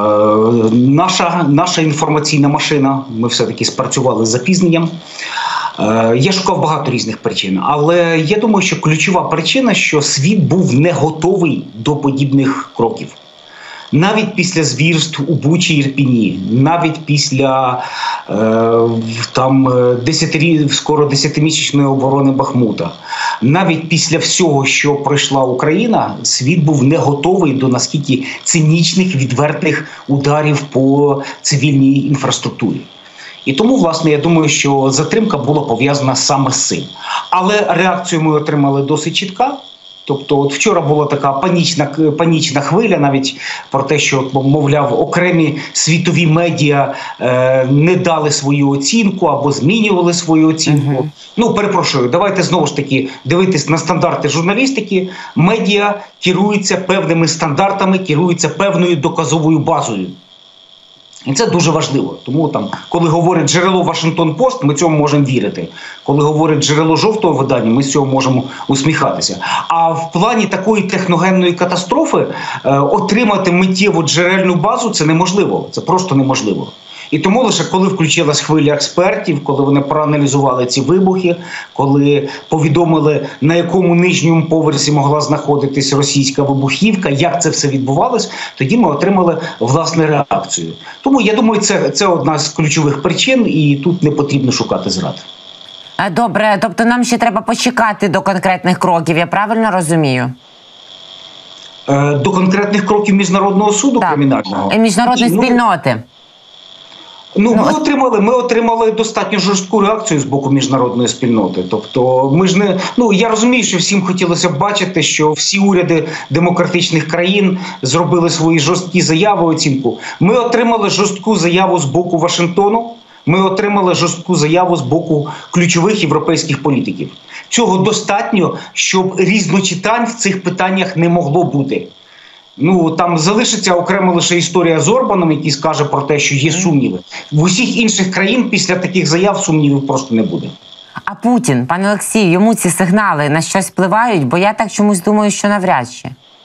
наша, наша інформаційна машина, ми все-таки спрацювали з запізненням. Е- я шукав багато різних причин, але я думаю, що ключова причина, що світ був не готовий до подібних кроків. Навіть після звірств у Бучі і Ірпіні, навіть після е, там десятирі, скоро десятимісячної оборони Бахмута, навіть після всього, що пройшла Україна, світ був не готовий до наскільки цинічних, відвертих ударів по цивільній інфраструктурі. І тому, власне, я думаю, що затримка була пов'язана саме з цим. Але реакцію ми отримали досить чітка. Тобто, от вчора була така панічна, панічна хвиля навіть про те, що, мовляв, окремі світові медіа е, не дали свою оцінку або змінювали свою оцінку. Uh-huh. Ну, перепрошую, давайте знову ж таки дивитись на стандарти журналістики. Медіа керуються певними стандартами, керуються певною доказовою базою. І це дуже важливо. Тому там, коли говорить джерело Вашингтон-Пост, ми цьому можемо вірити. Коли говорить джерело жовтого видання, ми з цього можемо усміхатися. А в плані такої техногенної катастрофи е, отримати миттєву джерельну базу – це неможливо. Це просто неможливо. І тому лише коли включилась хвиля експертів, коли вони проаналізували ці вибухи, коли повідомили, на якому нижньому поверсі могла знаходитись російська вибухівка, як це все відбувалось, тоді ми отримали власне реакцію. Тому я думаю, це, це одна з ключових причин, і тут не потрібно шукати зрад. Добре, тобто нам ще треба почекати до конкретних кроків, я правильно розумію? До конкретних кроків Міжнародного суду так. кримінального? Міжнародної ну, спільноти. Ну, ми отримали, ми отримали достатньо жорстку реакцію з боку міжнародної спільноти. Тобто, ми ж не ну я розумію, що всім хотілося б бачити, що всі уряди демократичних країн зробили свої жорсткі заяви, оцінку. Ми отримали жорстку заяву з боку Вашингтону. Ми отримали жорстку заяву з боку ключових європейських політиків. Цього достатньо, щоб різночитань в цих питаннях не могло бути. Ну, там залишиться окремо лише історія з Орбаном, який скаже про те, що є сумніви. В усіх інших країн після таких заяв сумнівів просто не буде. А Путін, пане Олексію, йому ці сигнали на щось впливають? Бо я так чомусь думаю, що навряд чи.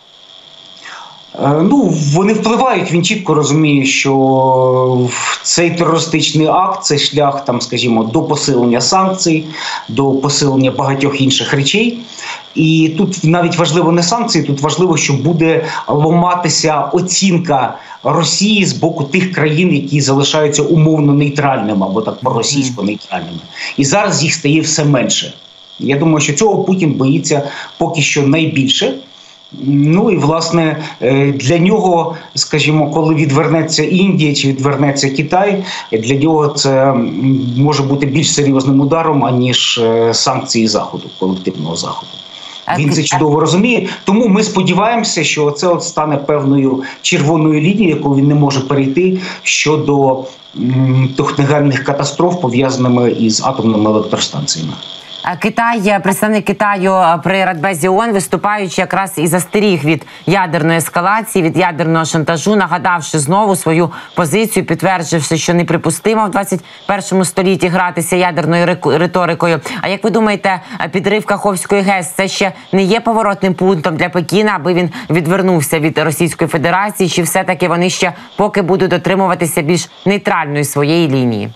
Ну, вони впливають, він чітко розуміє, що цей терористичний акт – це шлях, там, скажімо, до посилення санкцій, до посилення багатьох інших речей. І тут навіть важливо не санкції, тут важливо, що буде ламатися оцінка Росії з боку тих країн, які залишаються умовно нейтральними, або так проросійсько-нейтральними. І зараз їх стає все менше. Я думаю, що цього Путін боїться поки що найбільше. Ну і, власне, для нього, скажімо, коли відвернеться Індія чи відвернеться Китай, для нього це може бути більш серйозним ударом, аніж санкції Заходу, колективного Заходу. Він це чудово розуміє, тому ми сподіваємося, що це от стане певною червоною лінією, яку він не може перейти щодо техногенних катастроф, пов'язаними із атомними електростанціями. Китай, представник Китаю при Радбезі ООН, виступаючи, якраз і застеріг від ядерної ескалації, від ядерного шантажу, нагадавши знову свою позицію, підтвердживши, що неприпустимо в двадцять першому столітті гратися ядерною риторикою. А як ви думаєте, підрив Каховської ГЕС – це ще не є поворотним пунктом для Пекіна, аби він відвернувся від Російської Федерації, чи все-таки вони ще поки будуть дотримуватися більш нейтральної своєї лінії?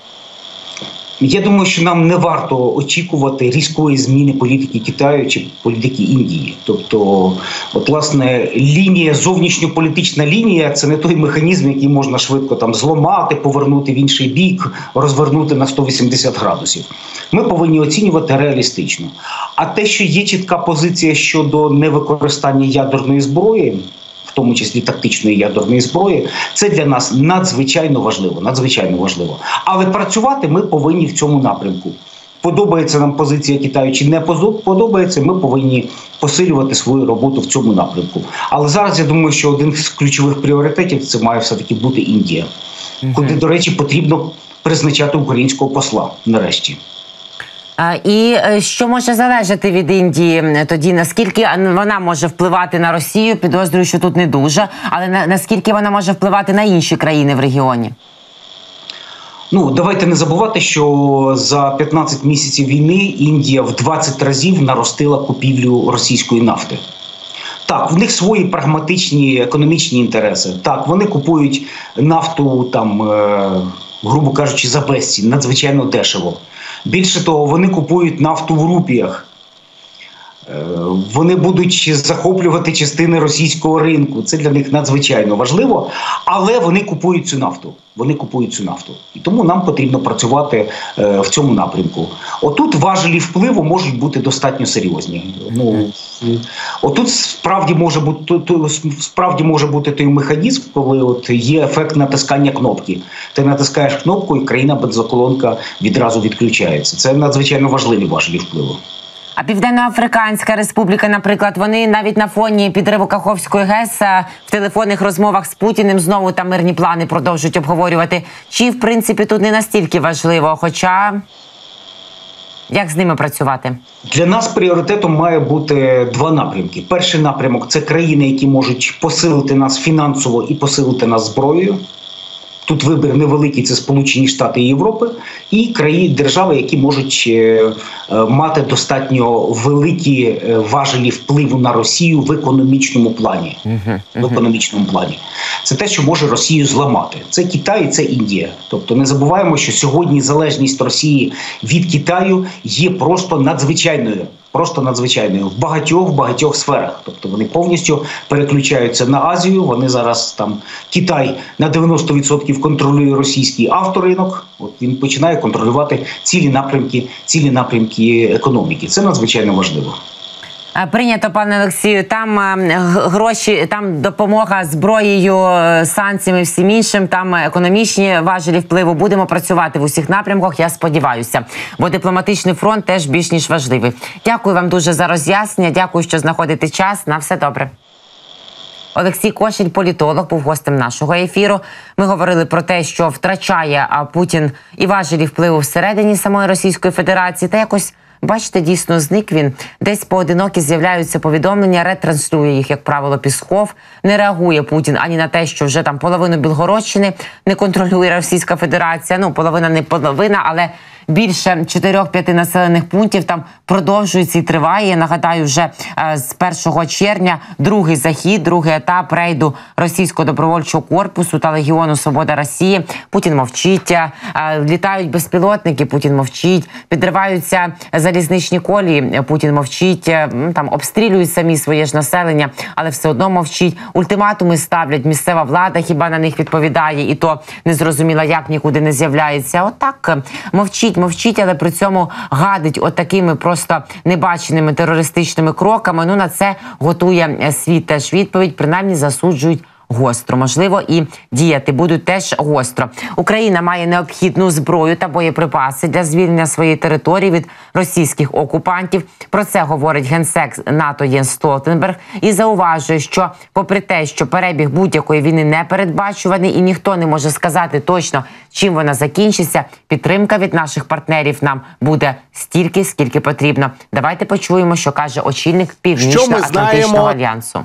Я думаю, що нам не варто очікувати різкої зміни політики Китаю чи політики Індії. Тобто, от, власне, лінія, зовнішньополітична лінія – це не той механізм, який можна швидко там зламати, повернути в інший бік, розвернути на сто вісімдесят градусів. Ми повинні оцінювати реалістично. А те, що є чітка позиція щодо невикористання ядерної зброї, в тому числі тактичної ядерної зброї, це для нас надзвичайно важливо, надзвичайно важливо. Але працювати ми повинні в цьому напрямку. Подобається нам позиція Китаю чи не подобається, ми повинні посилювати свою роботу в цьому напрямку. Але зараз я думаю, що один з ключових пріоритетів це має все-таки бути Індія, угу. куди, до речі, потрібно призначати українського посла нарешті. І що може залежати від Індії тоді? Наскільки вона може впливати на Росію? Підозрюю, що тут не дуже. Але на, наскільки вона може впливати на інші країни в регіоні? Ну, давайте не забувати, що за п'ятнадцять місяців війни Індія в двадцять разів наростила купівлю російської нафти. Так, в них свої прагматичні економічні інтереси. Так, вони купують нафту, там, е, грубо кажучи, за безцінь, надзвичайно дешево. Більше того, вони купують нафту в рупіях. Вони будуть захоплювати частини російського ринку. Це для них надзвичайно важливо. Але вони купують цю нафту. Вони купують цю нафту. І тому нам потрібно працювати в цьому напрямку. Отут важелі впливу можуть бути достатньо серйозні. Ну, отут справді може бути, справді може бути той механізм, коли от є ефект натискання кнопки. Ти натискаєш кнопку, і країна-бензоколонка відразу відключається. Це надзвичайно важливі важелі впливу. А Південноафриканська Республіка, наприклад, вони навіть на фоні підриву Каховської ГЕС в телефонних розмовах з Путіним знову там мирні плани продовжують обговорювати. Чи, в принципі, тут не настільки важливо, хоча як з ними працювати? Для нас пріоритетом має бути два напрямки. Перший напрямок – це країни, які можуть посилити нас фінансово і посилити нас зброєю. Тут вибір невеликий – це Сполучені Штати і Європи, і країни, держави, які можуть е, е, мати достатньо великі е, важелі впливу на Росію в економічному плані. Uh-huh, uh-huh. В економічному плані. Це те, що може Росію зламати. Це Китай і це Індія. Тобто не забуваємо, що сьогодні залежність Росії від Китаю є просто надзвичайною. Просто надзвичайною в багатьох, багатьох сферах. Тобто вони повністю переключаються на Азію. Вони зараз там, Китай на дев'яносто відсотків контролює російський авторинок. От він починає контролювати цілі напрямки, цілі напрямки економіки. Це надзвичайно важливо. Прийнято, пане Олексію. Там гроші, там допомога зброєю, санкціями, всім іншим, там економічні важелі впливу. Будемо працювати в усіх напрямках, я сподіваюся. Бо дипломатичний фронт теж більш ніж важливий. Дякую вам дуже за роз'яснення, дякую, що знаходите час. На все добре. Олексій Кошель, політолог, був гостем нашого ефіру. Ми говорили про те, що втрачає Путін і важелі впливу всередині самої Російської Федерації, та якось, бачите, дійсно зник він. Десь поодинокі з'являються повідомлення, ретранслює їх, як правило, Пісков. Не реагує Путін ані на те, що вже там половину Білгородщини не контролює Російська Федерація. Ну, половина не половина, але більше чотирьох-п'яти населених пунктів там продовжується і триває. Я нагадаю, вже е, з першого червня другий захід, другий етап рейду Російського добровольчого корпусу та Легіону Свобода Росії. Путін мовчить, е, літають безпілотники, Путін мовчить, підриваються залізничні колії, Путін мовчить, е, там обстрілюють самі своє ж населення, але все одно мовчить. Ультиматуми ставлять, місцева влада хіба на них відповідає, і то не зрозуміла, як, нікуди не з'являється. Отак мовчить, мовчить, але при цьому гадить отакими просто небаченими терористичними кроками. Ну, на це готує світ теж відповідь, принаймні засуджують гостро. Можливо, і діяти будуть теж гостро. Україна має необхідну зброю та боєприпаси для звільнення своєї території від російських окупантів. Про це говорить генсек НАТО Єнс Столтенберг і зауважує, що попри те, що перебіг будь-якої війни не передбачуваний і ніхто не може сказати точно, чим вона закінчиться, підтримка від наших партнерів нам буде стільки, скільки потрібно. Давайте почуємо, що каже очільник Північно-Атлантичного альянсу.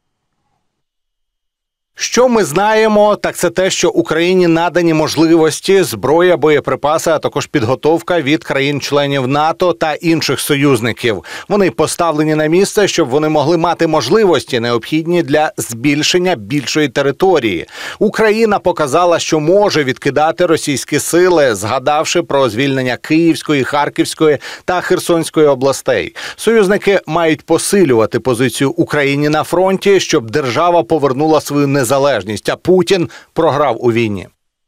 Що ми знаємо, так це те, що Україні надані можливості, зброя, боєприпаси, а також підготовка від країн-членів НАТО та інших союзників. Вони поставлені на місце, щоб вони могли мати можливості, необхідні для збільшення більшої території. Україна показала, що може відкидати російські сили, згадавши про звільнення Київської, Харківської та Херсонської областей. Союзники мають посилювати позицію Україні на фронті, щоб держава повернула свою незалежність. Незалежність, а Путін програв у війні.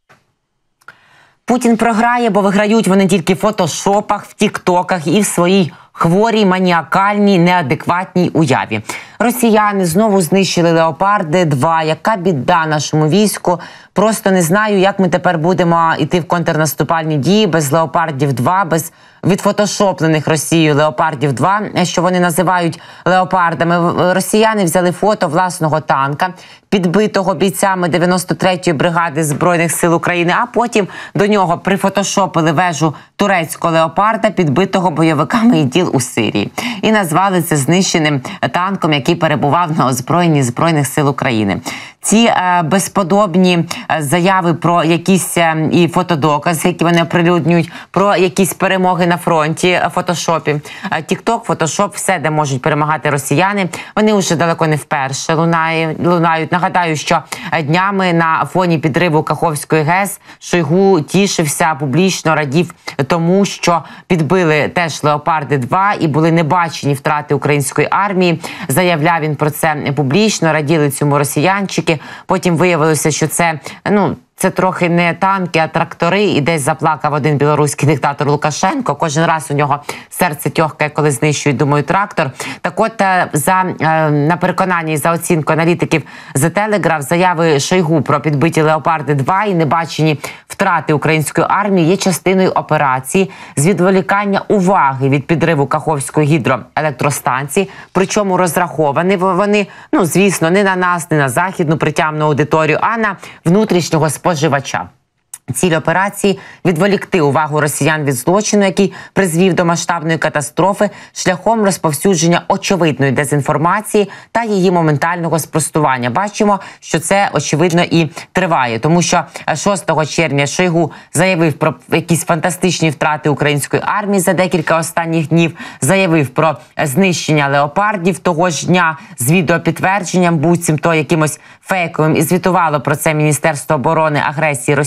Путін програє, бо виграють вони тільки в фотошопах, в тіктоках і в своїй хворій, маніакальній, неадекватній уяві. Росіяни знову знищили Леопарди два. Яка біда нашому війську. Просто не знаю, як ми тепер будемо йти в контрнаступальні дії без Леопардів два, без відфотошоплених Росією Леопардів два, що вони називають леопардами. Росіяни взяли фото власного танка, підбитого бійцями дев'яносто третьої бригади Збройних сил України, а потім до нього прифотошопили вежу турецького леопарда, підбитого бойовиками іділ у Сирії. І назвали це знищеним танком, який перебував на озброєнні Збройних сил України. Ці е, безподобні заяви про якісь е, і фотодокази, які вони оприлюднюють, про якісь перемоги на фронті, фотошопі. Тік-ток, фотошоп, все, де можуть перемагати росіяни. Вони вже далеко не вперше лунають. лунають. Нагадаю, що днями на фоні підриву Каховської ГЕС Шойгу тішився, публічно радів тому, що підбили теж Леопарди два і були небачені втрати української армії. Заявляв він про це публічно, раділи цьому росіянчики. Потім виявилося, що це, ну, це трохи не танки, а трактори, і десь заплакав один білоруський диктатор Лукашенко. Кожен раз у нього серце тьохкає, коли знищують, думаю, трактор. Так от, за, на переконанні і за оцінкою аналітиків The Telegraph, заяви Шойгу про підбиті Леопарди два і небачені втрати української армії є частиною операції з відволікання уваги від підриву Каховської гідроелектростанції, причому розраховані вони, ну, звісно, не на нас, не на західну притямну аудиторію, а на внутрішнього споживача. Ціль операції – відволікти увагу росіян від злочину, який призвів до масштабної катастрофи шляхом розповсюдження очевидної дезінформації та її моментального спростування. Бачимо, що це, очевидно, і триває, тому що шостого червня Шойгу заявив про якісь фантастичні втрати української армії за декілька останніх днів, заявив про знищення леопардів того ж дня з відеопідтвердженням, буцімто якимось фейковим, і звітувало про це Міністерство оборони агресії Російської Федерації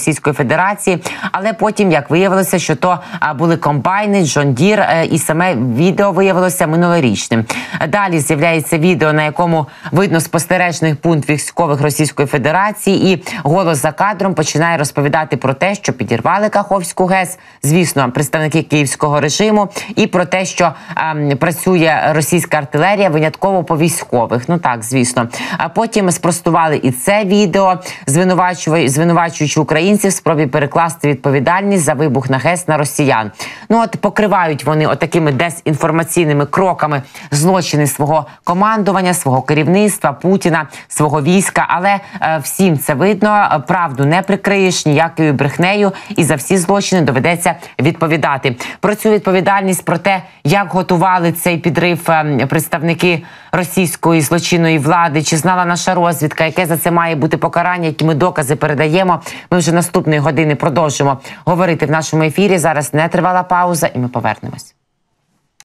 Федерації. Але потім, як виявилося, що то були комбайни, Джон Дір, і саме відео виявилося минулорічним. Далі з'являється відео, на якому видно спостережний пункт військових Російської Федерації, і голос за кадром починає розповідати про те, що підірвали Каховську ГЕС, звісно, представники київського режиму, і про те, що ем, працює російська артилерія винятково по військових. Ну так, звісно. А потім спростували і це відео, звинувачуючи українців в спробі перекласти відповідальність за вибух на ГЕС на росіян. Ну от покривають вони отакими дезінформаційними кроками злочини свого командування, свого керівництва, Путіна, свого війська. Але е, всім це видно, правду не прикриєш ніякою брехнею, і за всі злочини доведеться відповідати. Про цю відповідальність, про те, як готували цей підрив е, представники російської злочинної влади, чи знала наша розвідка, яке за це має бути покарання, які ми докази передаємо. Ми вже наступної години продовжимо говорити в нашому ефірі. Зараз не тривала пауза, і ми повернемось.